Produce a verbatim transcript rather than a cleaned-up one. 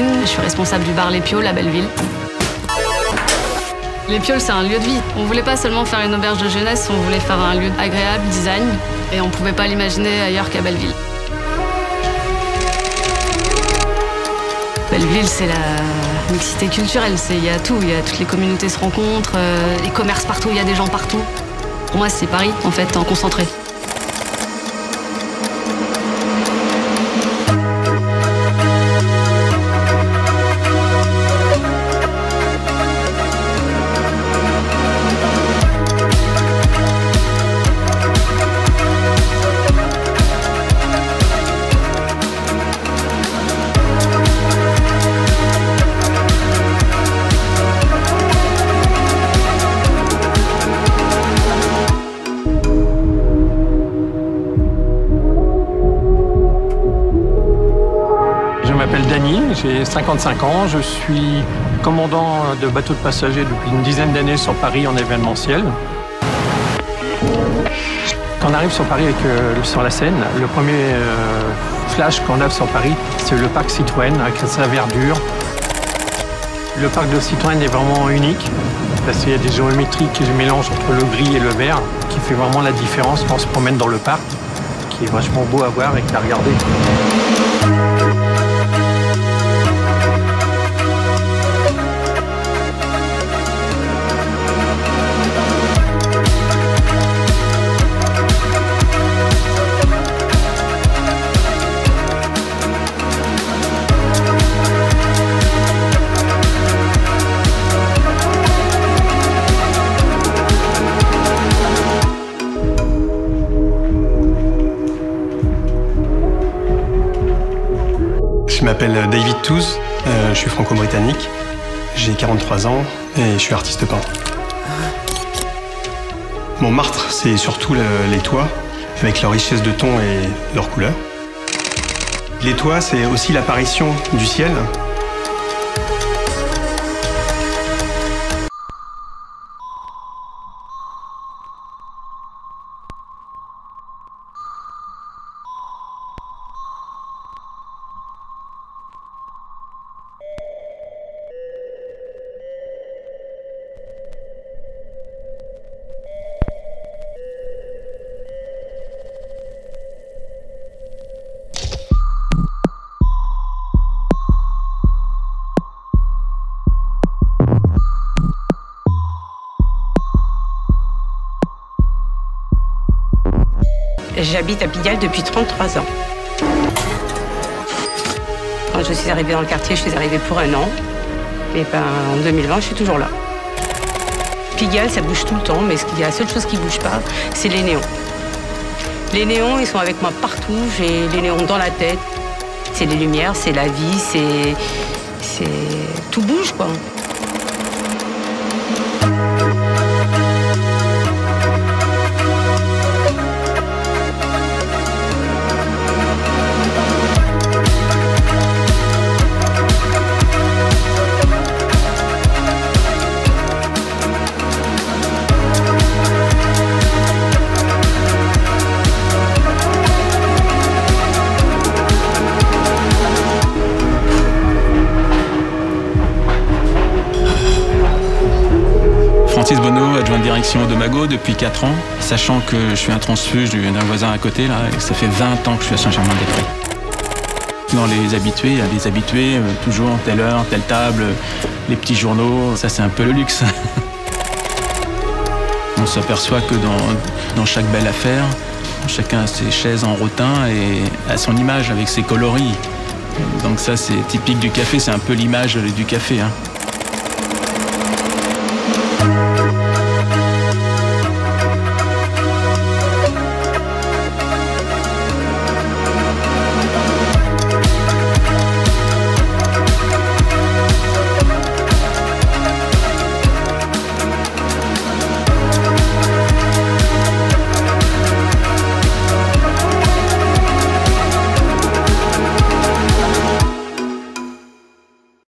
Je suis responsable du bar Les Pioles à Belleville. Les Pioles, c'est un lieu de vie. On voulait pas seulement faire une auberge de jeunesse, on voulait faire un lieu agréable, design, et on pouvait pas l'imaginer ailleurs qu'à Belleville. Belleville, c'est la mixité culturelle, il y a tout, il y a toutes les communautés se rencontrent, euh, les commerces partout, il y a des gens partout. Pour moi, c'est Paris, en fait, en concentré. Je m'appelle Dany, j'ai cinquante-cinq ans, je suis commandant de bateaux de passagers depuis une dizaine d'années sur Paris en événementiel. Quand on arrive sur Paris, avec, euh, sur la Seine, le premier euh, flash qu'on a sur Paris, c'est le parc Citroën avec sa verdure. Le parc de Citroën est vraiment unique parce qu'il y a des géométries qui se mélangent entre le gris et le vert qui fait vraiment la différence quand on se promène dans le parc, qui est vachement beau à voir et à regarder. Je m'appelle David Touze, euh, je suis franco-britannique, j'ai quarante-trois ans et je suis artiste peintre. Mon martre, c'est surtout le, les toits, avec leur richesse de tons et leurs couleurs. Les toits, c'est aussi l'apparition du ciel. J'habite à Pigalle depuis trente-trois ans. Quand je suis arrivée dans le quartier, je suis arrivée pour un an. Et ben, en deux mille vingt, je suis toujours là. Pigalle, ça bouge tout le temps, mais ce qui, la seule chose qui ne bouge pas, c'est les néons. Les néons, ils sont avec moi partout. J'ai les néons dans la tête. C'est les lumières, c'est la vie, c'est... c'est... tout bouge, quoi. Francis Bonneau, adjoint de direction de Mago depuis quatre ans, sachant que je suis un transfuge d'un voisin à côté, là, et ça fait vingt ans que je suis à Saint-Germain-des-Prés. Dans les habitués, il y a des habitués, euh, toujours telle heure, telle table, les petits journaux, ça c'est un peu le luxe. On s'aperçoit que dans, dans chaque belle affaire, chacun a ses chaises en rotin et a son image avec ses coloris. Donc ça c'est typique du café, c'est un peu l'image du café, hein.